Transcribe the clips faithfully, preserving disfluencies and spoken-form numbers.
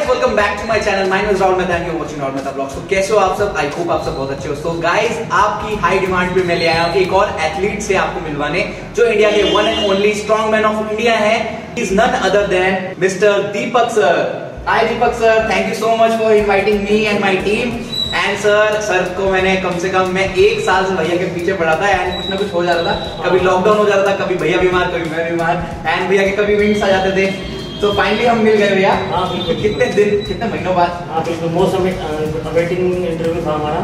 guys, welcome back to my channel. My name is Rahul Mehta and you're watching Rahul Mehta Vlogs. तो कैसे हो आप सब? I hope आप सब बहुत अच्छे हो. So guys, आपकी हाई डिमांड पे मैं ले आया हूँ एक और एथलीट से आपको मिलवाने, जो इंडिया के one and only strong man of India है. He is none other than mister Deepak sir. Hi Deepak sir, thank you so much for inviting me and my team. And sir sir को मैंने कम से कम मैं एक साल से भैया के पीछे पड़ा था एंड कुछ ना कुछ हो जाता था. कभी लॉकडाउन हो जाता था, कभी भैया बीमार, कभी मैं बीमार एंड भैया के कभी विंग्स आ जाते थे. तो फाइनली हम मिल गए भैया. हाँ बिल्कुल. कितने दिन कितने महीनों बाद? हाँ बिल्कुल. मोस्ट अवेटिंग इंटरव्यू था हमारा.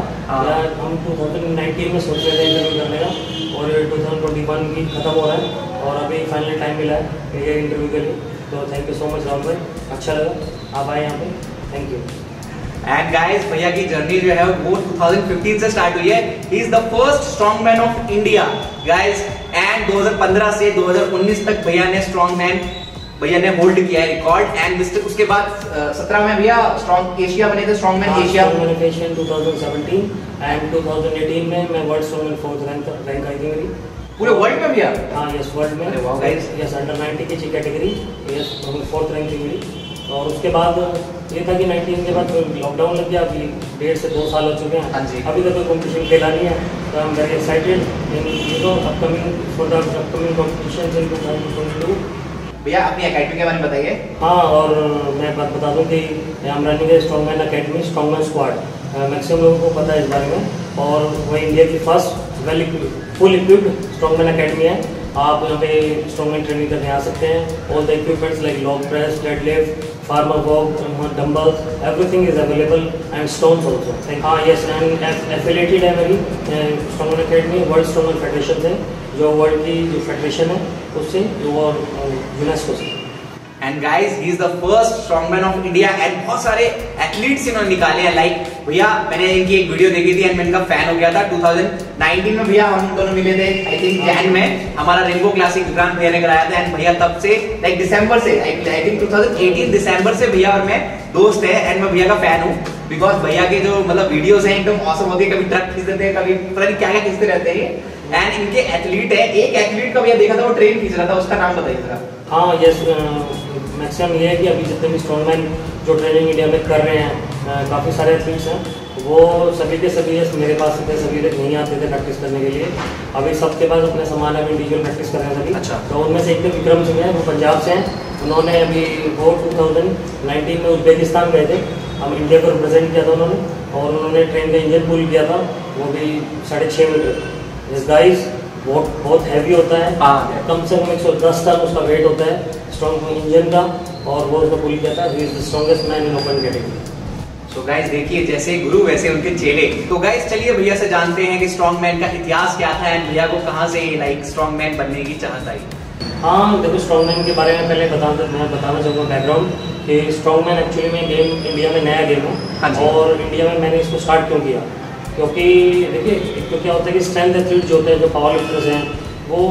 हम टू थाउजेंड नाइनटीन में सोच रहे थे इंटरव्यू करने का और टू थाउजेंड ट्वेंटी वन भी खत्म हो रहा है और अभी फाइनली टाइम मिला है ये इंटरव्यू के लिए. तो thank you so much Rahul भाई, अच्छा लगा आप आए यहाँ पे. Thank you. एंड गाइस, भैया की जर्नी जो है वो टू थाउजेंड फिफ्टीन से स्टार्ट हुई है. He is the first strong man of India guys. And दो हज़ार पंद्रह से दो हज़ार उन्नीस तक भैया ने स्ट्रॉन्ग मैन भैया ने होल्ड किया है रिकॉर्ड. एंड उसके बाद सत्रह में भैया स्ट्रॉन्ग एशिया बने थे, strong man Asia Asia two thousand seventeen and two thousand eighteen में मैं world strong man fourth rank rank आई थी मेरी पूरे वर्ल्ड में भैया. हाँ यस, वर्ल्ड में. Wow guys. Yes, under ninety की कैटेगरी. यस, फोर्थ रैंक थी मेरी. और उसके बाद ये था कि नाइनटीन के बाद लॉकडाउन लग गया. अभी डेढ़ से दो साल हो चुके हैं. हाँ जी. अभी तक कोई कॉम्पिटिशन खेला नहीं है. तो I am very excited in you know upcoming for the upcoming competitions in two thousand twenty two. भैया अपनी एकेडमी के बारे में बताइए. हाँ, और मैं बात बता दूं कि I am running a strong man academy, strong man squad. Maximum लोगों को पता है इस बारे में. और वो इंडिया की first well full equipped strong man academy है. आप यहाँ पे स्ट्रॉन्ग मैन ट्रेनिंग करने आ सकते हैं. All the equipments like log press, deadlift, farmer walk, dumbbells, everything is available and stones also. हाँ यस, एंड एफिलेटेड है मेरी strong man academy world strong man federation से, जो वर्ल्ड की जो फेडरेशन है उससे, और यूनेस्को से. And guys, he is the first strong man of India. And बहुत सारे एथलीट्स इन्होंने निकाले हैं. लाइक भैया मैंने इनकी एक वीडियो देखी थी एंड मैं इनका फैन हो गया था. टू थाउजेंड नाइनटीन में भैया हम दोनों मिले थे आई थिंक जैन में. हमारा रेनबो क्लासिक विक्रांत भैया ने कराया था. एंड भैया तब से लाइक दिसंबर से I think two thousand eighteen दिसंबर से भैया और मैं दोस्त है. एंड मैं भैया का फैन हूँ बिकॉज भैया के जो मतलब वीडियोस हैं एकदम ऑसम होती है. कभी ट्रक खींच देते हैं, कभी पता नहीं क्या क्या खींचते रहते हैं. एंड इनके एथलीट है, एक एथलीट का भैया देखा था वो ट्रेन खींच रहा था, उसका नाम बताइए जरा. हाँ यस, मैक्सिमम ये है कि अभी जितने भी स्ट्रॉन्गमैन जो ट्रेनिंग इंडिया में कर रहे हैं, काफ़ी सारे एथलीट्स हैं, वो सभी के सभी मेरे पास थे. सभी लोग नहीं आते थे प्रैक्टिस करने के लिए. अभी सबके पास अपने सामान है, इंडिविजुअल प्रैक्टिस कर रहे हैं सभी. अच्छा. तो उनमें से एक तो विक्रम सिंह है, वो पंजाब से हैं. उन्होंने अभी वो टू थाउजेंड नाइनटीन में उज्बेकिस्तान गए थे. हम इंडिया को रिप्रेजेंट किया था उन्होंने, और उन्होंने ट्रेन का इंजन पुल किया था. वो भी साढ़े छः मीटर. दिस गाइस बहुत बहुत हैवी होता है. हाँ, कम से कम एक सौ दस टन उसका वेट होता है स्ट्रॉन्ग इंजन का, और वो उसका पुल किया था. He is the strongest man in open category. So guys देखिए, जैसे गुरु वैसे उनके चेले. तो गाइस चलिए भैया से जानते हैं कि स्ट्रॉन्ग मैन का इतिहास क्या था एंड भैया को कहाँ से लाइक स्ट्रॉन्ग मैन बनने की चाहत आई. हाँ देखो, स्ट्रॉन्ग मैन के बारे में पहले बता मैं बताना चाहूँगा बैकग्राउंड कि स्ट्रॉन्ग मैन एक्चुअली में गेम इंडिया में नया गेम है. और इंडिया में मैंने इसको स्टार्ट क्यों किया, क्योंकि देखिए एक तो क्या होता है कि स्ट्रेंथ एथलीट जो होते हैं, जो पावर लिफ्टर्स हैं, वो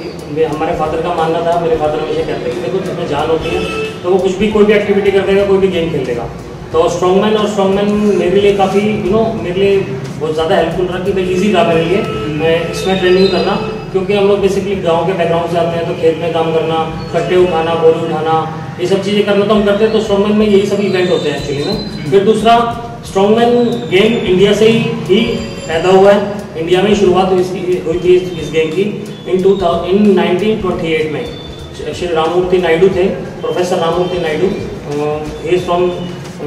हमारे फादर का मानना था. मेरे फादर हमेशा कहते हैं कि देखो जिसमें जान होती है तो वो कुछ भी कोई भी एक्टिविटी कर देगा, कोई भी गेम खेल देगा. तो स्ट्रॉन्गमैन और स्ट्रॉन्गमैन मेरे लिए काफ़ी यू नो मेरे लिए बहुत ज़्यादा हेल्पफुल रहा, कि भाई ईजी रहा मेरे लिए मैं इसमें ट्रेनिंग करना. क्योंकि हम लोग बेसिकली गांव के बैकग्राउंड से आते हैं, तो खेत में काम करना, कट्टे उठाना, बोरी उठाना, ये सब चीज़ें करना तो हम करते हैं. तो स्ट्रॉन्गमैन में यही सब इवेंट होते हैं एक्चुअली में. फिर दूसरा, स्ट्रॉन्गमैन गेम इंडिया से ही ही पैदा हुआ है. इंडिया में शुरुआत हुई इसकी हुई थी इस गेम की in two thousand in nineteen twenty eight में. श्री राममूर्ति नायडू थे, professor Rammurthy Naidu. He is from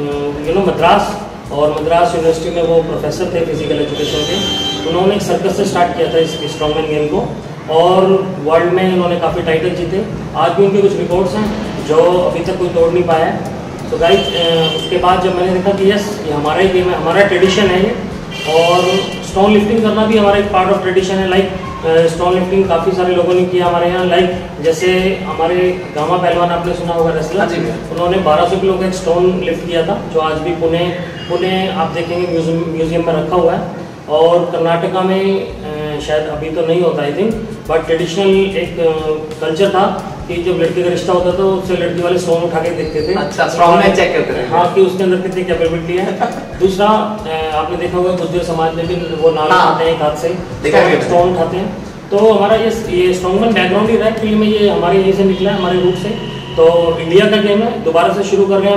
you know Madras, और मद्रास यूनिवर्सिटी में वो प्रोफेसर थे फिजिकल एजुकेशन के. उन्होंने एक सर्कस से स्टार्ट किया था इस स्ट्रॉन्गमैन गेम को, और वर्ल्ड में उन्होंने काफ़ी टाइटल जीते. आज भी उनके कुछ रिकॉर्ड्स हैं जो अभी तक कोई तोड़ नहीं पाया है. तो गाइस उसके बाद जब मैंने देखा कि यस ये हमारा ही गेम है, हमारा ट्रेडिशन है ये, और स्टोन लिफ्टिंग करना भी हमारा एक पार्ट ऑफ ट्रेडिशन है. लाइक स्टोन लिफ्टिंग काफ़ी सारे लोगों ने किया हमारे यहाँ. लाइक जैसे हमारे गामा पहलवान आपने सुना होगा रेसलर, उन्होंने बारह सौ किलो का एक स्टोन लिफ्ट किया था, जो आज भी पुणे पुणे आप देखेंगे म्यूजियम म्यूजियम में रखा हुआ है. और कर्नाटका में शायद अभी तो नहीं होता आई थिंक, बट ट्रेडिशनल एक कल्चर था कि जब लड़के का रिश्ता होता था तो उससे लड़की वाले स्टोन उठा के देखते थे. अच्छा, स्ट्रॉन्गमैन चेक करते थे. हाँ, कि उसके अंदर कितनी कैपेबिलिटी है. दूसरा आपने देखा होगा गुर्जर समाज में भी वो नाम उठाते हैं, एक हाथ से स्टोन उठाते हैं. तो हमारा ये ये स्ट्रॉन्गमैन बैकग्राउंड ही रहा फील्ड में, ये हमारे यहीं से निकला है, हमारे रूट से. तो इंडिया का गेम है, दोबारा से शुरू कर रहे हैं हम लोग.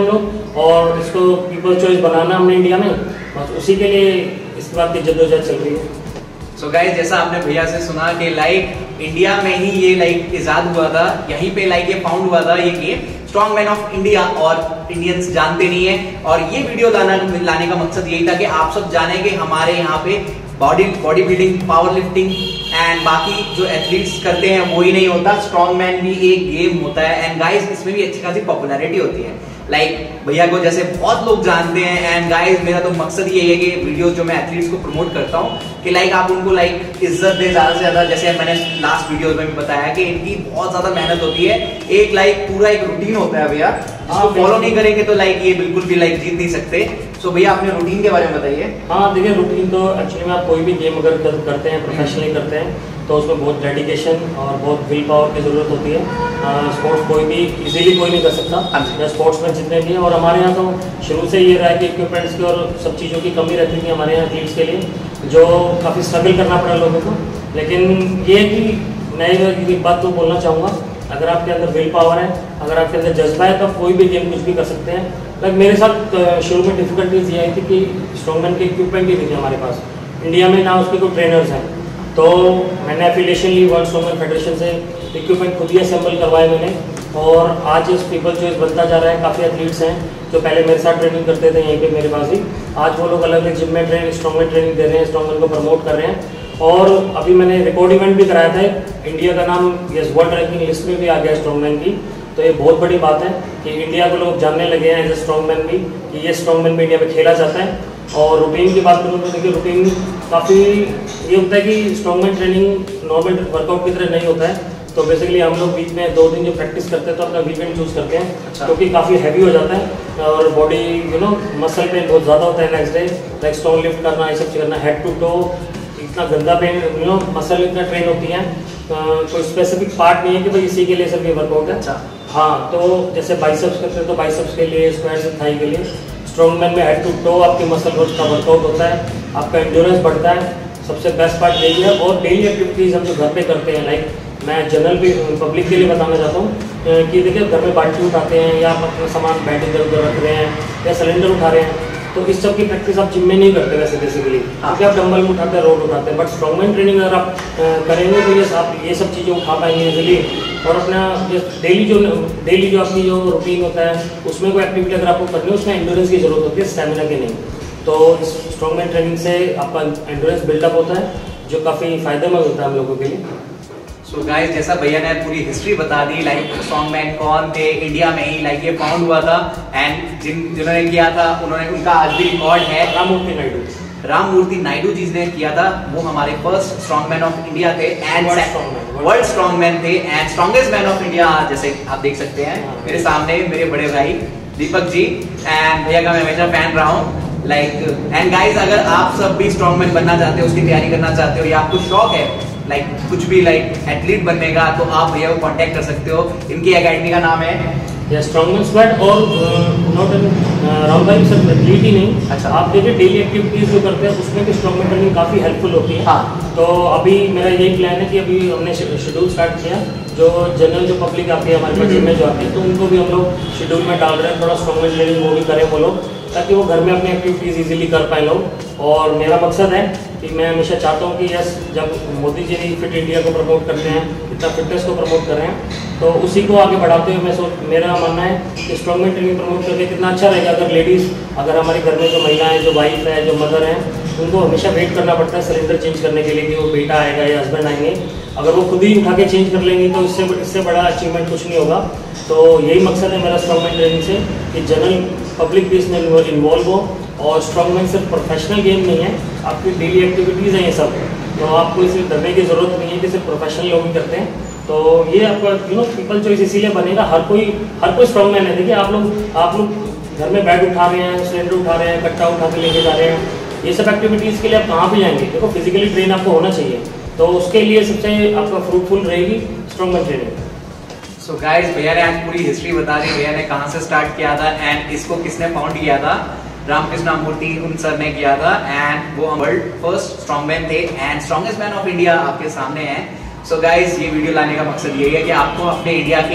और इसको पीपल चॉइस बनाना हमने इंडिया में, बस उसी के लिए इसके बाद की जद्दोजहद चल रही है। सो so गाइस, जैसा आपने भैया से सुना कि लाइक इंडिया में ही ये लाइक इजाद हुआ था, यहीं पे लाइक ये फाउंड हुआ था ये game strong man of India, और इंडियंस जानते नहीं है। और ये वीडियो लाना लाने का मकसद यही था कि आप सब जाने कि हमारे यहाँ पे body body building, power lifting and बाकी जो एथलीट्स करते हैं वो ही नहीं होता, स्ट्रॉन्ग मैन भी एक गेम होता है। एंड गाइस, इसमें भी अच्छी खासी पॉपुलैरिटी होती है, लाइक like, भैया को जैसे बहुत लोग जानते हैं। एंड गाइस, मेरा तो मकसद ये है कि वीडियोस जो मैं एथलीट्स को प्रमोट करता हूँ कि लाइक आप उनको लाइक इज्जत दे ज्यादा से ज्यादा। जैसे मैंने लास्ट वीडियोस में भी बताया कि इनकी बहुत ज्यादा मेहनत होती है, एक लाइक पूरा एक रूटीन होता है भैया, जिसको फॉलो नहीं करेंगे तो लाइक ये बिल्कुल भी लाइक जीत नहीं सकते। सो so, भैया अपने रूटीन के बारे में बताइए। हाँ देखिए, रूटीन तो एक्चुअली में आप कोई भी गेम अगर करते हैं, प्रोफेशनली करते हैं, तो उसमें बहुत डेडिकेशन और बहुत विल पावर की ज़रूरत होती है। स्पोर्ट्स कोई भी इजीली कोई नहीं कर सकता, या स्पोर्ट्स में जितने भी हैं। और हमारे यहाँ तो शुरू से ये रहा है कि इक्विपमेंट्स की और सब चीज़ों की कमी रहती थी हमारे यहाँ एथलीट्स के लिए, जो काफ़ी स्ट्रगल करना पड़ा लोगों को। लेकिन ये कि मैं एक बात तो बोलना चाहूँगा, अगर आपके अंदर विल पावर है, अगर आपके अंदर जज्बा है, तो आप कोई भी गेम कुछ भी कर सकते हैं। लाइक मेरे साथ शुरू में डिफिकल्टीज ये आई थी कि स्ट्रॉन्गमैन के इक्विपमेंट ही नहीं थे हमारे पास इंडिया में, ना उसके कोई ट्रेनर्स हैं। तो मैंने एफिलिएशन ली वर्ल्ड स्ट्रॉन्गमैन फेडरेशन से, इक्विपमेंट खुद ही असेंबल करवाए मैंने, और आज इस पीपल चॉइस बनता जा रहा है। काफ़ी एथलीट्स हैं जो पहले मेरे साथ ट्रेनिंग करते थे यहीं पे मेरे पास ही, आज वो लोग अलग अलग जिम में ट्रेन स्ट्रॉन्गमैन ट्रेनिंग दे रहे हैं, स्ट्रॉन्गमैन को प्रमोट कर रहे हैं। और अभी मैंने रिकॉर्ड इवेंट भी कराया था, इंडिया का नाम यस वर्ल्ड रैंकिंग लिस्ट में भी आ गया स्ट्रॉन्गमैन की। तो ये बहुत बड़ी बात है कि इंडिया को लोग जानने लगे हैं एज ए स्ट्रॉन्गमैन भी, कि ये स्ट्रॉन्गमैन भी इंडिया में खेला जाता है। और रूटीन की बात करूँ तो देखिए, रूटीन काफ़ी ये होता है कि स्ट्रॉन्गमैन ट्रेनिंग नॉर्मल वर्कआउट की तरह नहीं होता है। तो बेसिकली हम लोग वीक में दो दिन जो प्रैक्टिस करते हैं तो अपना वीकेंड चूज करते हैं, अच्छा। क्योंकि काफ़ी हैवी हो जाता है और body you know muscle pain बहुत ज़्यादा होता है next day, like stone lift करना, ये सब करना, हेड टू टो इतना गंदा पेन, यू नो मसल इतना ट्रेन होती है। कोई स्पेसिफिक पार्ट नहीं है कि भाई इसी के लिए सब ये वर्कआउट है। अच्छा हाँ, तो जैसे बाइसेप्स करते हैं तो बाइसेप्स के लिए, स्क्वाट्स एंड थाई के लिए, स्ट्रॉन्गमैन में हेड टू टो आपकी मसल ग्रोथ का वर्कआउट होता है, आपका एंड्योरेंस बढ़ता है, सबसे बेस्ट पार्ट यही है। और डेली एक्टिविटीज़ हम जो घर पे करते हैं, लाइक मैं जनरल भी पब्लिक के लिए बताना चाहता हूँ कि देखिए, घर में बाल्टी उठाते हैं या आप अपना सामान बैठ इधर उधर रख रहे हैं या सिलेंडर उठा रहे हैं, तो इस सब की प्रैक्टिस आप जिम में नहीं करते वैसे बेसिकली, क्योंकि आप डंबल उठाते हैं, रोड उठाते हैं। बट स्ट्रॉन्गमैन ट्रेनिंग अगर आप करेंगे तो ये आप ये सब चीज़ें उठा पाएंगे इजीली। और अपना डेली जो डेली जो आपकी जो रूटीन होता है उसमें कोई एक्टिविटी अगर आपको करनी है, उसमें एंड्योरेंस की जरूरत होती है, स्टैमिना की नहीं। तो इस स्ट्रॉन्गमैन ट्रेनिंग से आपका एंड्योरेंस बिल्डअप होता है, जो काफ़ी फायदेमंद होता है हम लोगों के लिए। सो so गाइस, जैसा भैया ने पूरी हिस्ट्री बता दी, लाइक स्ट्रॉन्गमैन कौन थे, इंडिया में ही लाइक ये फाउंड हुआ था, एंड जिन जिन्होंने किया था उन्होंने, उनका आज भी रिकॉर्ड है, राममूर्ति नायडू राममूर्ति नायडू जी ने किया था। वो हमारे फर्स्ट स्ट्रॉन्गमैन ऑफ इंडिया थे एंड वर्ल्ड स्ट्रॉन्गमैन थे and strongest man of India, जैसे आप देख सकते हैं मेरे सामने मेरे बड़े भाई दीपक जी, एंड भैया का मैं हमेशा फैन रहा हूँ। लाइक एंड गाइस, अगर आप सब भी स्ट्रॉन्गमैन बनना चाहते हो, उसकी तैयारी करना चाहते हो, या आपको शौक है लाइक like, कुछ भी लाइक like, एथलीट बनने का, तो आप भैया को कांटेक्ट कर सकते हो। इनकी एकेडमी का नाम है या स्ट्रॉन्गमैन स्क्वाड। और नॉट राहुल भाई सिर्फ एथलीट ही नहीं, अच्छा, आप देखिए डेली एक्टिविटीज जो करते हैं उसमें भी स्ट्रॉन्गमैन ट्रेनिंग काफ़ी हेल्पफुल होती है। हाँ। तो अभी मेरा यही प्लान है कि अभी हमने शेड्यूल स्टार्ट किया, जो जनरल जो पब्लिक आती है हमारे पास में जो आती है, तो उनको भी हम लोग शेड्यूल में डाल रहे हैं, थोड़ा स्ट्रॉन्गमैन ट्रेनिंग वो भी करें वो लोग, ताकि वो घर में अपनी एक्टिविटीज़ इजीली कर पाए लोग। और मेरा मकसद है कि मैं हमेशा चाहता हूँ कि यस, जब मोदी जी फिट इंडिया को प्रमोट करते हैं, इतना फिटनेस को प्रमोट कर रहे हैं, तो उसी को आगे बढ़ाते हुए मैं सोच मेरा मानना है कि स्ट्रॉन्गमैन ट्रेनिंग प्रमोट करके कितना अच्छा रहेगा। अगर लेडीज़, अगर हमारे घर में जो महिलाएं, जो वाइफ है, जो मदर हैं, उनको हमेशा वेट करना पड़ता है सिलेंडर चेंज करने के लिए कि वो बेटा आएगा या हस्बैंड आएंगे, अगर वो खुद ही उठा के चेंज कर लेंगे तो इससे इससे बड़ा अचीवमेंट कुछ नहीं होगा। तो यही मकसद है मेरा स्ट्रॉन्गमैन ट्रेनिंग से, कि जनरल पब्लिक भी इसमें इन्वॉल्व हो। और स्ट्रॉन्गमैन सिर्फ प्रोफेशनल गेम नहीं है, आपकी डेली एक्टिविटीज़ हैं ये सब, तो आपको इसे करने की ज़रूरत नहीं है कि सिर्फ प्रोफेशनल लोग ही करते हैं। तो ये आपका यू नो पीपल चॉइस इसीलिए बनेगा, हर कोई हर कोई स्ट्रॉन्गमैन है। देखिए, आप लोग आप लोग घर में बैग उठा रहे हैं, सिलेंडर उठा रहे हैं, कट्टा उठा के लेके जा रहे हैं, ये सब एक्टिविटीज़ के लिए आप कहाँ भी जाएंगे? देखो, फिजिकली ट्रेन आपको होना चाहिए, तो उसके लिए सबसे आपका फ्रूटफुल रहेगी स्ट्रॉन्गमैन ट्रेनिंग। सो गाइस, भैया ने आज पूरी हिस्ट्री बता दी, भैया ने कहाँ से स्टार्ट किया था एंड इसको किसने फाउंड किया था। रामकृष्ण मूर्ति उन सर ने किया था एंड वो वर्ल्ड फर्स्ट स्ट्रॉन्गमैन थे and strongest man of India आपके सामने हैं। सो गाइस, ये वीडियो लाने का मकसद यही है कि आपको अपने इंडिया के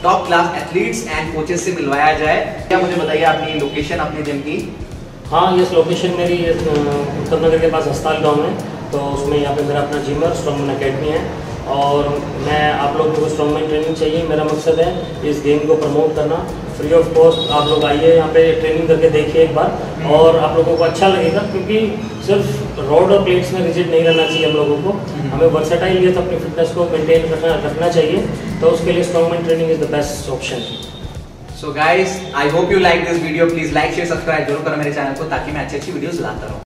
top class athletes and coaches से मिलवाया जाए। क्या मुझे बताइए अपनी लोकेशन अपने जिम की? हाँ, यस, लोकेशन मेरी उत्तर नगर के पास अस्पताल गाँव में, तो उसमें यहाँ पे मेरा अपना जिम है, स्ट्रॉन्गमैन अकेडमी है। और मैं आप लोगों को स्ट्रॉन्गमैन ट्रेनिंग चाहिए, मेरा मकसद है इस गेम को प्रमोट करना। फ्री ऑफ कॉस्ट आप लोग आइए यहाँ पे, ट्रेनिंग करके देखिए एक बार, और आप लोगों को अच्छा लगेगा, क्योंकि सिर्फ रॉड और प्लेट्स में रिजिड नहीं रहना चाहिए हम लोगों को, हमें वर्सेटाइल ये तो अपनी फिटनेस को मेंटेन रखना रखना चाहिए, तो उसके लिए strongman training is the best option. So guys, I hope you like this video. Please like share subscribe जरूर करो मेरे चैनल को, ताकि मैं अच्छी अच्छी वीडियोस लाता रहूं।